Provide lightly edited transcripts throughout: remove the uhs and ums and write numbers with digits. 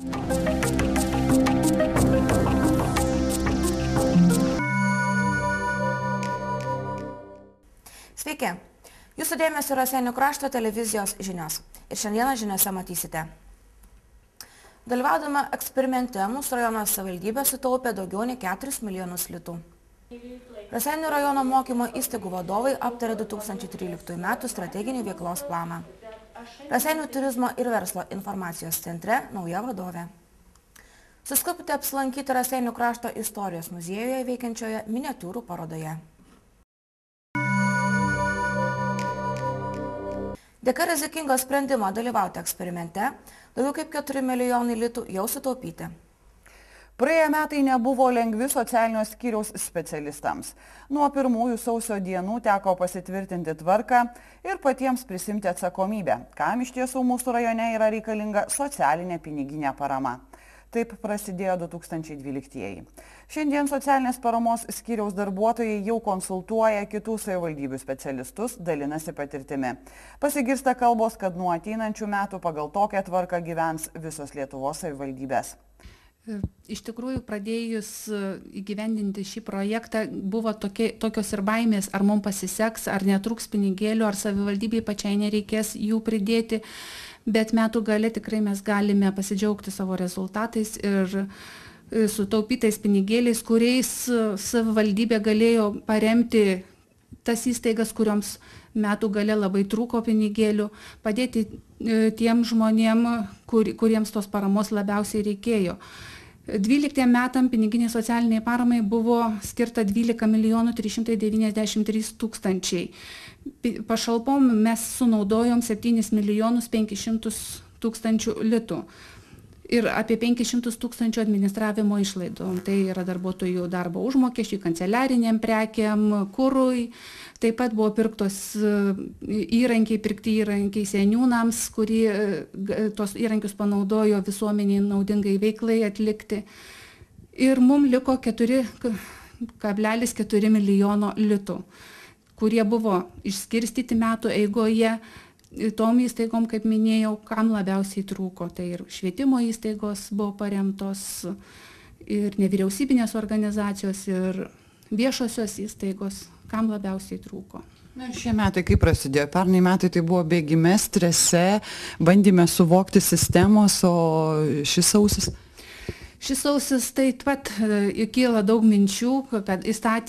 Sveiki, jūsų dėmesio Raseinių krašto televizijos žinios ir šiandieną žiniose matysite. Dalyvaudama eksperimente mūsų rajono savivaldybė sutaupė daugiau nei 4 milijonus litų. Raseinių rajono mokymo įstaigų vadovai aptarė 2013 metų strateginį veiklos planą. Raseinių turizmo ir verslo informacijos centre nauja vadovė. Suskubite apsilankyti Raseinių krašto istorijos muziejuje veikiančioje miniatiūrų parodoje. Dėka rizikingo sprendimo dalyvauti eksperimente, daugiau kaip 4 milijonai litų jau sutaupyti. Praėję metai nebuvo lengvi socialinio skyriaus specialistams. Nuo pirmųjų sausio dienų teko pasitvirtinti tvarką ir patiems prisimti atsakomybę, kam iš tiesų mūsų rajone yra reikalinga socialinė piniginė parama. Taip prasidėjo 2012-ieji. Šiandien socialinės paramos skyriaus darbuotojai jau konsultuoja kitų savivaldybių specialistus, dalinasi patirtimi. Pasigirsta kalbos, kad nuo ateinančių metų pagal tokią tvarką gyvens visos Lietuvos savivaldybės. Iš tikrųjų, pradėjus įgyvendinti šį projektą, buvo tokios ir baimės, ar mums pasiseks, ar netrūks pinigėlių, ar savivaldybei pačiai nereikės jų pridėti. Bet metų gale tikrai mes galime pasidžiaugti savo rezultatais ir sutaupytais pinigėliais, kuriais savivaldybė galėjo paremti tas įstaigas, kurioms metų gale labai trūko pinigėlių, padėti tiem žmonėm, kuriems tos paramos labiausiai reikėjo. 12 metam piniginiai socialiniai paramai buvo skirta 12 393 000. Pašalpom mes sunaudojom 7 500 000 litų ir apie 500 000 administravimo išlaidų. Tai yra darbuotojų darbo užmokesčiai, kanceliariniam prekiam, kurui. Taip pat buvo pirkti įrankiai seniūnams, kurie tos įrankius panaudojo visuomeniai naudingai veiklai atlikti. Ir mums liko 4,4 milijono litų, kurie buvo išskirstyti metų eigoje tom įstaigom, kaip minėjau, kam labiausiai trūko. Tai ir švietimo įstaigos buvo paremtos, ir nevyriausybinės organizacijos, ir viešosios įstaigos, kam labiausiai trūko. Na, šie metai kaip prasidėjo? Pernai metai tai buvo bėgime, strese, bandyme suvokti sistemos, o šis sausis? Šis sausis taip pat kyla daug minčių, kad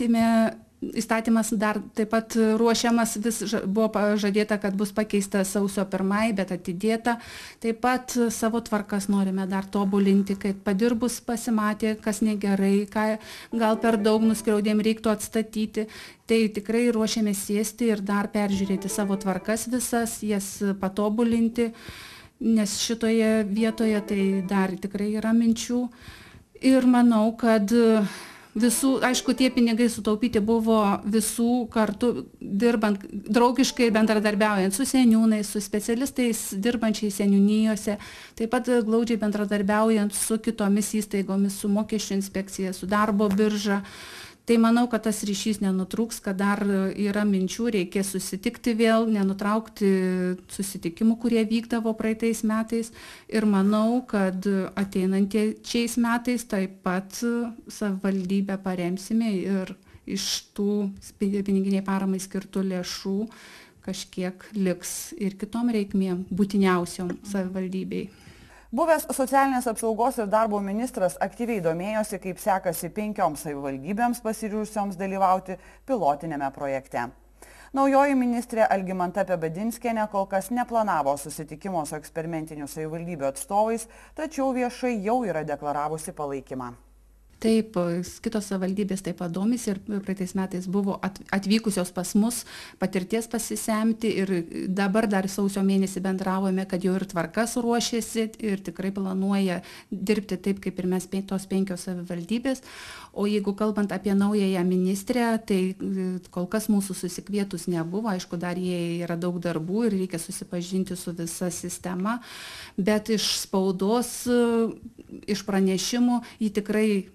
įstatymas dar taip pat ruošiamas, buvo pažadėta, kad bus pakeista sausio 1, bet atidėta. Taip pat savo tvarkas norime dar tobulinti, kad padirbus pasimatė, kas negerai, ką gal per daug nuskriaudėm, reiktų atstatyti. Tai tikrai ruošiame sėsti ir dar peržiūrėti savo tvarkas visas, jas patobulinti, nes šitoje vietoje tai dar tikrai yra minčių. Ir manau, kad visų, aišku, tie pinigai sutaupyti buvo visų kartu dirbant, draugiškai bendradarbiaujant su seniūnais, su specialistais dirbančiais seniūnijose, taip pat glaudžiai bendradarbiaujant su kitomis įstaigomis, su mokesčių inspekcija, su darbo birža. Tai manau, kad tas ryšys nenutrūks, kad dar yra minčių, reikės susitikti vėl, nenutraukti susitikimų, kurie vykdavo praeitais metais. Ir manau, kad ateinančiais metais taip pat savivaldybę paremsime ir iš tų piniginiai paramai skirtų lėšų kažkiek liks ir kitom reikmėm būtiniausiom savivaldybei. Buvęs socialinės apsaugos ir darbo ministras aktyviai domėjosi, kaip sekasi 5 savivaldybėms pasiryžusioms dalyvauti pilotinėme projekte. Naujoji ministrė Algimanta Pebedinskienė kol kas neplanavo susitikimo su eksperimentinių savivaldybių atstovais, tačiau viešai jau yra deklaravusi palaikymą. Taip, kitos savivaldybės taip pat domisi ir praeitais metais buvo atvykusios pas mus patirties pasisemti ir dabar dar sausio mėnesį bendravome, kad jau ir tvarkas ruošiasi ir tikrai planuoja dirbti taip, kaip ir mes tos 5 savivaldybės. O jeigu kalbant apie naująją ministrę, tai kol kas mūsų susikvietus nebuvo, aišku, dar jie yra daug darbų ir reikia susipažinti su visa sistema, bet iš spaudos, iš pranešimų ji tikrai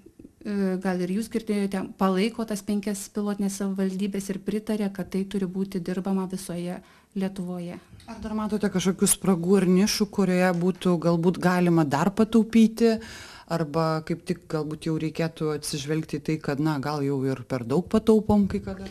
gal ir jūs girdėjote, palaiko tas 5 pilotinės savivaldybės ir pritarė, kad tai turi būti dirbama visoje Lietuvoje. Ar dar matote kažkokių spragų ir nišų, kurioje būtų galbūt galima dar pataupyti, arba kaip tik galbūt jau reikėtų atsižvelgti į tai, kad gal jau ir per daug pataupom kai kada?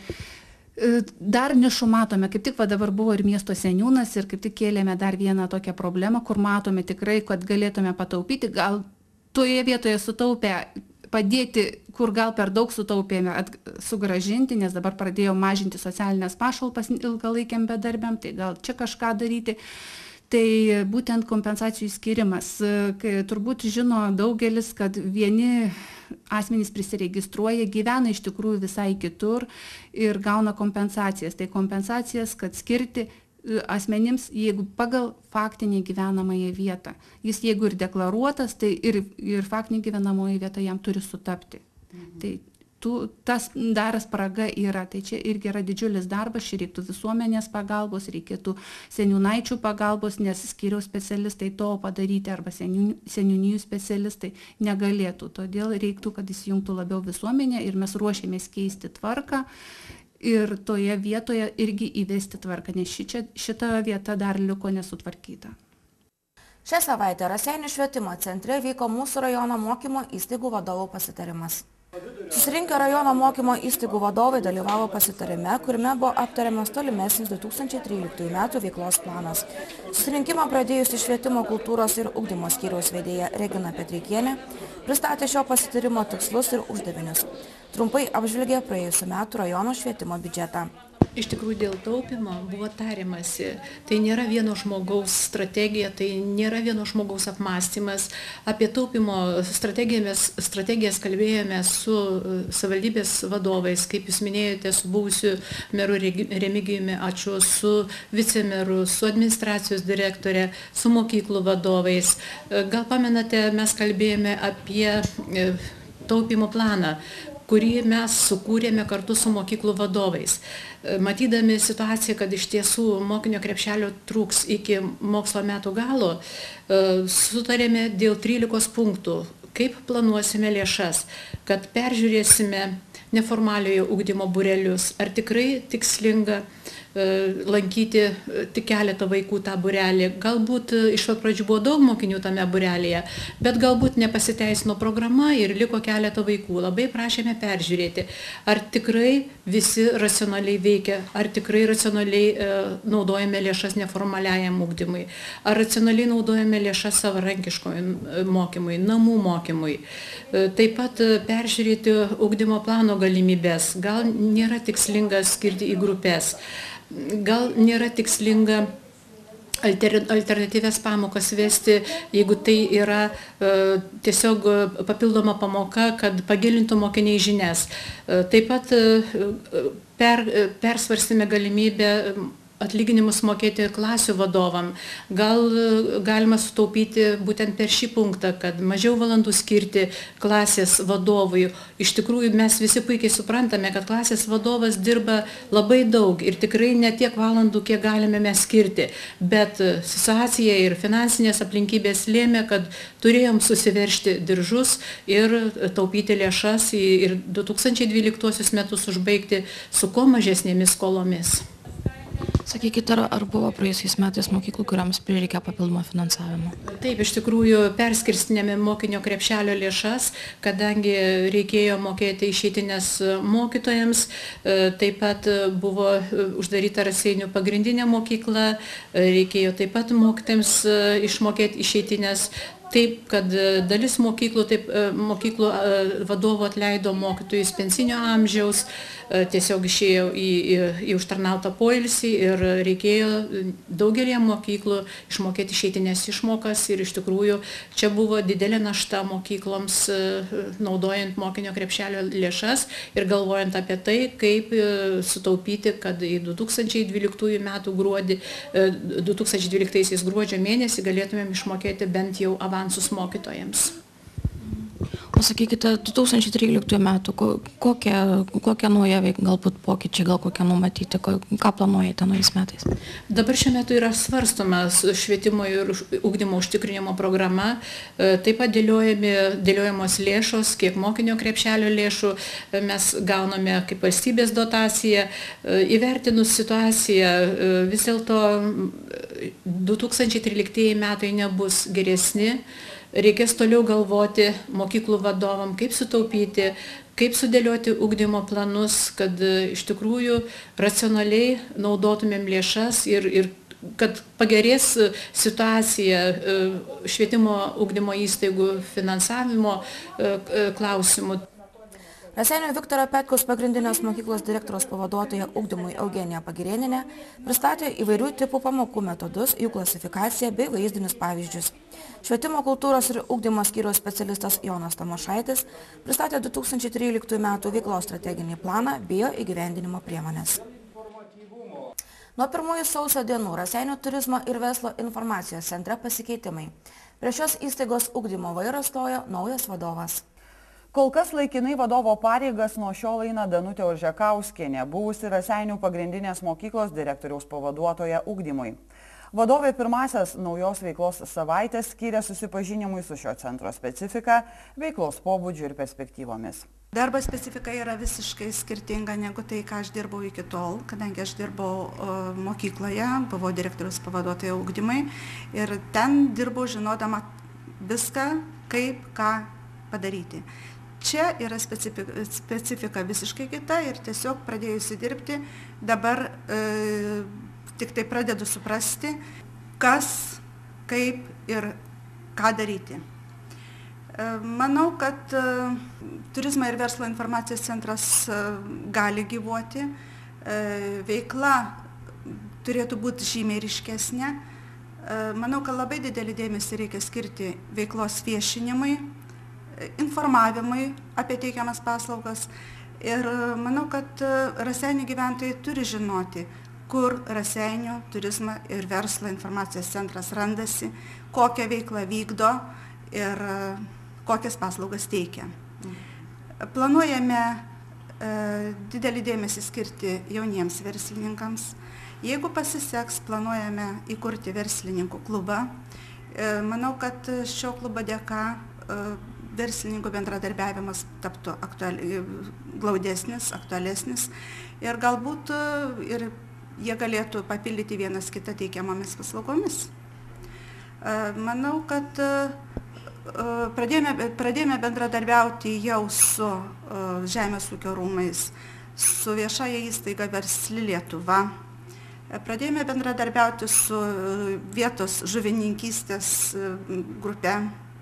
Dar nišų matome, kaip tik dabar buvo ir miesto seniūnas ir kaip tik kėlėme dar vieną tokią problemą, kur matome tikrai, kad galėtume pataupyti, gal toje vietoje sutaupę padėti, kur gal per daug sutaupėme, sugražinti, nes dabar pradėjo mažinti socialinės pašalpas ilgalaikiam bedarbiam, tai gal čia kažką daryti. Tai būtent kompensacijų skirimas. Turbūt žino daugelis, kad vieni asmenys prisiregistruoja, gyvena iš tikrųjų visai kitur ir gauna kompensacijas. Tai kompensacijas, kad skirti asmenims, jeigu pagal faktinį gyvenamąją vietą. Jis jeigu ir deklaruotas, tai ir faktinį gyvenamąją vietą jam turi sutapti. Tai tas dar spraga yra, tai čia irgi yra didžiulis darbas, čia reiktų visuomenės pagalbos, reikėtų seniūnaičių pagalbos, nes skyriaus specialistai to padaryti arba seniūnijų specialistai negalėtų. Todėl reiktų, kad įsijungtų labiau visuomenė ir mes ruošiamės keisti tvarką ir toje vietoje irgi įvesti tvarką, nes šita vieta dar liko nesutvarkyta. Šią savaitę Raseinių švietimo centre vyko mūsų rajono mokymo įstaigų vadovų pasitarimas. Susirinkę rajono mokymo įstaigų vadovai dalyvavo pasitarime, kuriame buvo aptariamas tolimesnis 2013 metų veiklos planas. Susirinkimą pradėjusi švietimo, kultūros ir ugdymo skyriaus vedėja Regina Petreikienė pristatė šio pasitarimo tikslus ir uždavinius. Trumpai apžvelgė praėjusių metų rajono švietimo biudžetą. Iš tikrųjų dėl taupimo buvo tariamasi. Tai nėra vieno žmogaus strategija, tai nėra vieno žmogaus apmąstymas. Apie taupimo strategijas kalbėjome su savivaldybės vadovais, kaip jūs minėjote, su buvusiu meru Remigijumi Aču, su vicemeru, su administracijos direktorė, su mokyklų vadovais. Gal pamenate, mes kalbėjome apie taupimo planą, kurį mes sukūrėme kartu su mokyklų vadovais. Matydami situaciją, kad iš tiesų mokinio krepšelio trūks iki mokslo metų galo, sutarėme dėl 13 punktų, kaip planuosime lėšas, kad peržiūrėsime neformaliojo ugdymo būrelius, ar tikrai tikslinga lankyti tik keletą vaikų tą būrelį. Galbūt iš pat pradžių buvo daug mokinių tame būrelėje, bet galbūt nepasiteisino programa ir liko keletą vaikų. Labai prašėme peržiūrėti, ar tikrai visi racionaliai veikia, ar tikrai racionaliai naudojame lėšas neformaliajam ugdymui, ar racionaliai naudojame lėšas savarankiškoj mokymui, namų mokymui. Taip pat peržiūrėti ugdymo plano galimybės. Gal nėra tikslinga skirti į grupės. Gal nėra tikslinga alternatyvias pamokas vesti, jeigu tai yra tiesiog papildoma pamoka, kad pagilintų mokiniai žinias. Taip pat persvarstėme galimybę atlyginimus mokėti klasių vadovam. Gal galima sutaupyti būtent per šį punktą, kad mažiau valandų skirti klasės vadovui. Iš tikrųjų, mes visi puikiai suprantame, kad klasės vadovas dirba labai daug ir tikrai ne tiek valandų, kiek galime mes skirti. Bet situacija ir finansinės aplinkybės lėmė, kad turėjom susiveršti diržus ir taupyti lėšas ir 2012 metus užbaigti su kuo mažesnėmis skolomis. Sakykite, ar buvo praėjusiais metais mokyklų, kuriams prireikė papildomo finansavimo? Taip, iš tikrųjų perskirstinėme mokinio krepšelio lėšas, kadangi reikėjo mokėti išeitinės mokytojams, taip pat buvo uždaryta Raseinių pagrindinė mokykla, reikėjo taip pat mokytojams išmokėti išeitinės. Taip, kad dalis mokyklų vadovų atleido mokytojus pensinio amžiaus, tiesiog išėjo į užtarnautą poilsį ir reikėjo daugelį mokyklų išmokėti išeitinės išmokas ir iš tikrųjų čia buvo didelė našta mokykloms naudojant mokinio krepšelio lėšas ir galvojant apie tai, kaip sutaupyti, kad į 2012 metų gruodį, 2012 gruodžio mėnesį galėtumėm išmokėti bent jau avansus mokytojams. Pasakykite, 2013 metų, kokie naujai galbūt pokyčiai, gal kokie numatyti, ką planuojate naujais metais? Dabar šiuo metu yra svarstomas švietimo ir ugdymo užtikrinimo programa, taip pat dėliojamos lėšos, kiek mokinio krepšelio lėšų mes gauname kaip valstybės dotaciją. Įvertinus situaciją, vis dėlto 2013 metai nebus geresni. Reikės toliau galvoti mokyklų vadovam, kaip sutaupyti, kaip sudėlioti ugdymo planus, kad iš tikrųjų racionaliai naudotumėm lėšas ir kad pagerės situacija švietimo ugdymo įstaigų finansavimo klausimų. Raseinių Viktoro Petkaus pagrindinės mokyklos direktoriaus pavaduotoja ugdymui Eugenija Pagirėnienė pristatė įvairių tipų pamokų metodus, jų klasifikaciją bei vaizdinius pavyzdžius. Švietimo kultūros ir ugdymo skyriaus specialistas Jonas Tamošaitis pristatė 2013 metų veiklos strateginį planą bei jo įgyvendinimo priemonės. Nuo 1 sausio dienų Raseinių turizmo ir verslo informacijos centre pasikeitimai. Prie šios įstaigos ugdymo vairo stojo naujas vadovas. Kol kas laikinai vadovo pareigas nuo šiol eina Danutė Oržekauskienė, buvusi Raseinių pagrindinės mokyklos direktoriaus pavaduotoja ugdymui. Vadovė pirmasias naujos veiklos savaitės skyrė susipažinimui su šio centro specifika, veiklos pobūdžiu ir perspektyvomis. Darbo specifika yra visiškai skirtinga negu tai, ką aš dirbau iki tol, kadangi aš dirbau mokykloje, buvau direktoriaus pavaduotoja ugdymui ir ten dirbau žinodama viską, kaip ką padaryti. Čia yra specifika visiškai kita ir tiesiog pradėjusi dirbti, dabar tik tai pradedu suprasti, kas, kaip ir ką daryti. Manau, kad turizmo ir verslo informacijos centras gali gyvuoti, veikla turėtų būti žymiai ryškesnė. Manau, kad labai didelį dėmesį reikia skirti veiklos viešinimui, informavimui apie teikiamas paslaugas ir manau, kad Raseinių gyventojai turi žinoti, kur Raseinių turizmo ir verslo informacijos centras randasi, kokią veiklą vykdo ir kokias paslaugas teikia. Planuojame didelį dėmesį skirti jauniems verslininkams. Jeigu pasiseks, planuojame įkurti verslininkų klubą. Manau, kad šio klubo dėka verslininkų bendradarbiavimas taptų glaudesnis, aktualesnis ir galbūt ir jie galėtų papildyti vienas kitą teikiamomis paslaugomis. Manau, kad pradėjome bendradarbiauti jau su Žemės ūkio rūmais, su viešąja įstaiga Versli Lietuva. Pradėjome bendradarbiauti su vietos žuvininkystės grupe,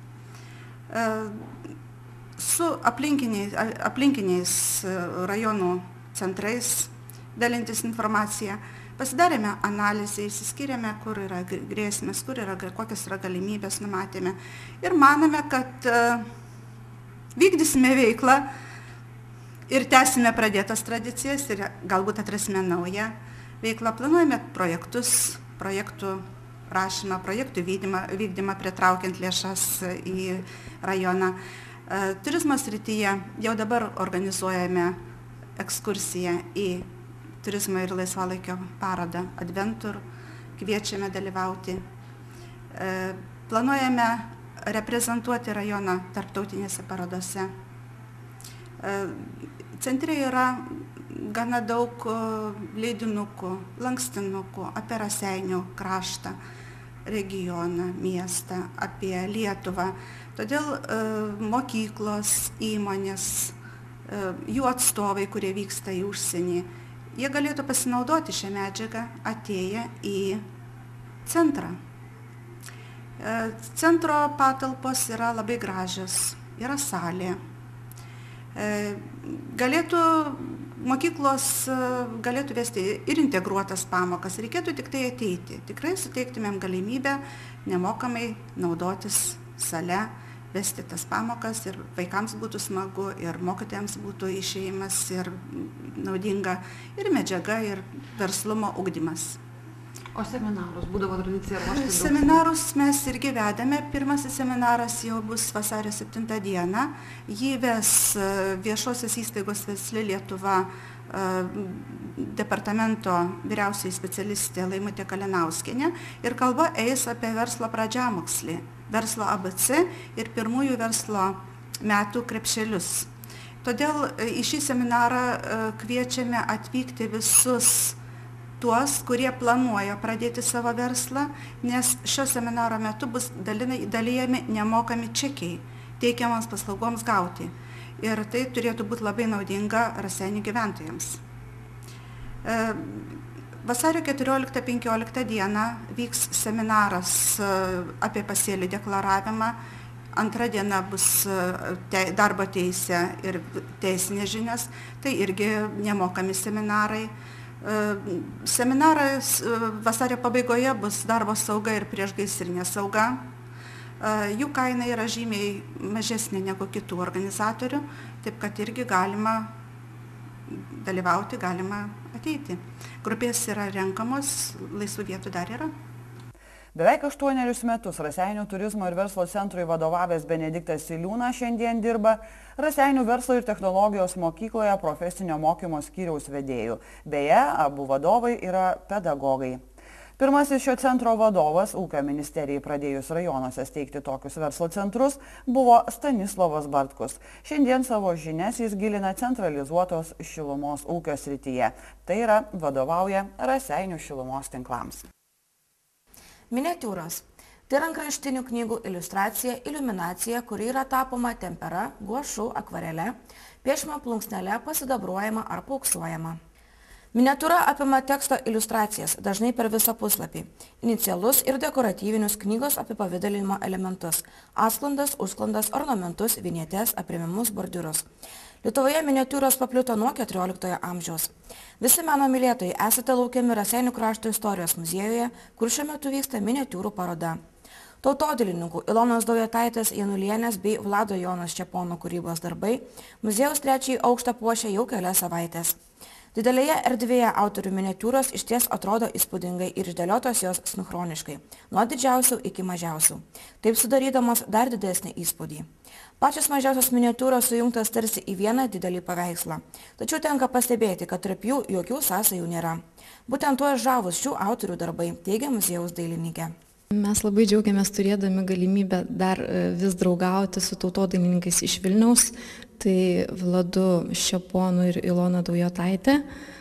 su aplinkiniais rajonų centrais dalintis informaciją. Pasidarėme analizę, išsiskyrėme, kur yra grėsmės, kokios yra galimybės, numatėme. Ir manome, kad vykdysime veiklą ir tęsime pradėtas tradicijas ir galbūt atrasime naują veiklą. Planuojame projektus, projektų rašymą, projektų vykdymą pritraukiant lėšas į rajoną. Turizmo srityje jau dabar organizuojame ekskursiją į turizmo ir laisvalaikio parodą Adventur, kviečiame dalyvauti. Planuojame reprezentuoti rajoną tarptautinėse parodose. Centre yra gana daug leidinukų, lankstinukų apie Raseinių kraštą, regioną, miestą, apie Lietuvą. Todėl mokyklos, įmonės, jų atstovai, kurie vyksta į užsienį, jie galėtų pasinaudoti šią medžiagą atėję į centrą. Centro patalpos yra labai gražios, yra salė. Mokyklos galėtų vesti ir integruotas pamokas, reikėtų tik tai ateiti. Tikrai suteiktumėm galimybę nemokamai naudotis sale, vesti tas pamokas ir vaikams būtų smagu, ir mokytojams būtų išėjimas, ir naudinga, ir medžiaga, ir verslumo ugdymas. O seminarus būdavo tradicija ruošti? Seminarus mes irgi vedame. Pirmasis seminaras jau bus vasario 7 dieną. Jį ves viešosios įstaigos Versli Lietuva departamento vyriausioji specialistė Laimutė Kalinauskienė ir kalba eis apie verslo pradžiamokslį, verslo ABC ir pirmųjų verslo metų krepšelius. Todėl į šį seminarą kviečiame atvykti visus tuos, kurie planuoja pradėti savo verslą, nes šio seminaro metu bus dalijami nemokami čekiai teikiamams paslaugoms gauti. Ir tai turėtų būti labai naudinga Raseinių gyventojams. Vasario 14-15 dieną vyks seminaras apie pasėlių deklaravimą. Antra diena bus darbo teisė ir teisinės žinios, tai irgi nemokami seminarai. Seminaras vasario pabaigoje bus darbo sauga ir priešgaisrinė sauga. Jų kaina yra žymiai mažesnė negu kitų organizatorių, taip kad irgi galima dalyvauti, galima ateiti. Grupės yra renkamos, laisvų vietų dar yra. Beveik 8 metus Raseinių turizmo ir verslo centrui vadovavęs Benediktas Siliūnas šiandien dirba Raseinių verslo ir technologijos mokykloje profesinio mokymo skyriaus vedėjų. Beje, abu vadovai yra pedagogai. Pirmasis šio centro vadovas, ūkio ministerijai pradėjus rajonuose steigti tokius verslo centrus, buvo Stanislovas Bartkus. Šiandien savo žinias jis gilina centralizuotos šilumos ūkio srityje. Tai yra vadovauja Raseinių šilumos tinklams. Miniatiūros. Tai rankraštinių knygų iliustracija, iliuminacija, kuri yra tapoma tempera, guašu, akvarele, piešima plunksnele, pasidabruojama ar pauksuojama. Miniatiūra apima teksto iliustracijas, dažnai per visą puslapį, inicialus ir dekoratyvinius knygos apipavidalinimo elementus, atsklandas, užsklandas, ornamentus, vinjetės, aprimimus, bordiūrus. Lietuvoje miniatiūros paplito nuo 14 amžiaus. Visi meno mylėtojai esate laukiami Raseinių krašto istorijos muziejuje, kur šiuo metu vyksta miniatiūrų paroda. Tautodilininkų Ilonos Daujotaitės Janulienės bei Vlado Jonas Čepono kūrybos darbai muziejaus 3. aukštą puošia jau kelias savaitės. Didelėje erdvėje autorių miniatiūros išties atrodo įspūdingai ir išdėliotos jos sinchroniškai, nuo didžiausių iki mažiausių, taip sudarydamos dar didesnį įspūdį. Pačios mažiausios miniatiūros sujungtos tarsi į vieną didelį paveikslą, tačiau tenka pastebėti, kad tarp jų jokių sąsajų nėra. Būtent tuo žavūs šių autorių darbai, teigia muziejaus dailininkė. Mes labai džiaugiamės turėdami galimybę dar vis draugauti su tautodailininkais iš Vilniaus, tai Vladu Čeponu ir Ilona Daujotaitė,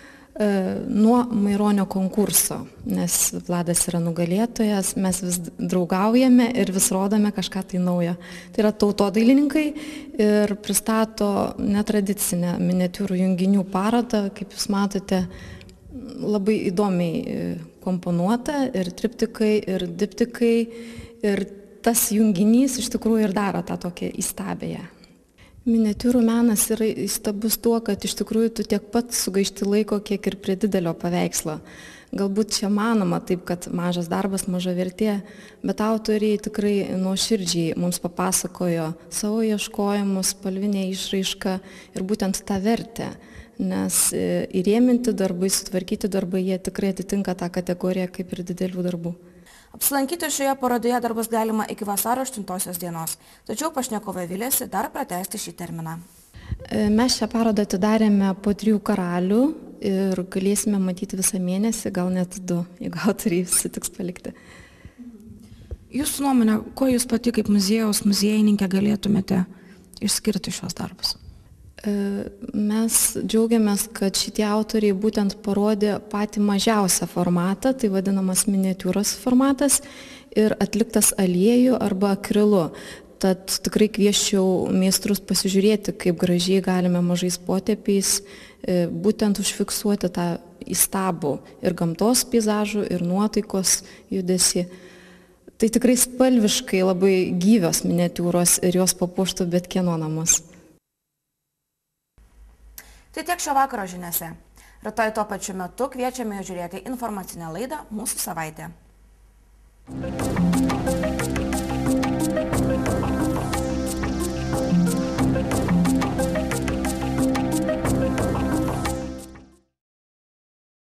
nuo Maironio konkurso, nes Vladas yra nugalėtojas, mes vis draugaujame ir vis rodome kažką tai naujo. Tai yra tautodailininkai ir pristato netradicinę miniatiūrų junginių parodą, kaip jūs matote, labai įdomiai komponuota ir triptikai, ir diptikai, ir tas junginys iš tikrųjų ir daro tą tokią įstabiąją. Miniatiūrų menas yra įstabus tuo, kad iš tikrųjų tu tiek pat sugaišti laiko, kiek ir prie didelio paveikslo. Galbūt čia manoma taip, kad mažas darbas, maža vertė, bet autoriai tikrai nuoširdžiai mums papasakojo savo ieškojimus, spalvinę išraišką ir būtent tą vertę. Nes įrėminti darbai, sutvarkyti darbai, jie tikrai atitinka tą kategoriją kaip ir didelių darbų. Apsilankyti šioje parodoje dar bus galima iki vasario 8 dienos, tačiau pašnekovai viliasi dar pratęsti šį terminą. Mes šią parodą atidarėme po 3 karalių ir galėsime matyti visą mėnesį, gal net 2, jeigu autoriai sutiks palikti. Jūsų nuomonė, ko jūs pati kaip muziejaus muziejininkė galėtumėte išskirti šios darbus? Mes džiaugiamės, kad šitie autoriai būtent parodė patį mažiausią formatą, tai vadinamas miniatiūros formatas, ir atliktas aliejų arba akrilu. Tad tikrai kviesčiau meistrus pasižiūrėti, kaip gražiai galime mažais potėpiais būtent užfiksuoti tą įstabų ir gamtos peizažų, ir nuotaikos judesį. Tai tikrai spalviškai labai gyvios miniatiūros ir jos papuoštų bet kieno namus. Tai tiek šio vakaro žiniose. Rytoj tuo pačiu metu kviečiame žiūrėti informacinę laidą Mūsų savaitė.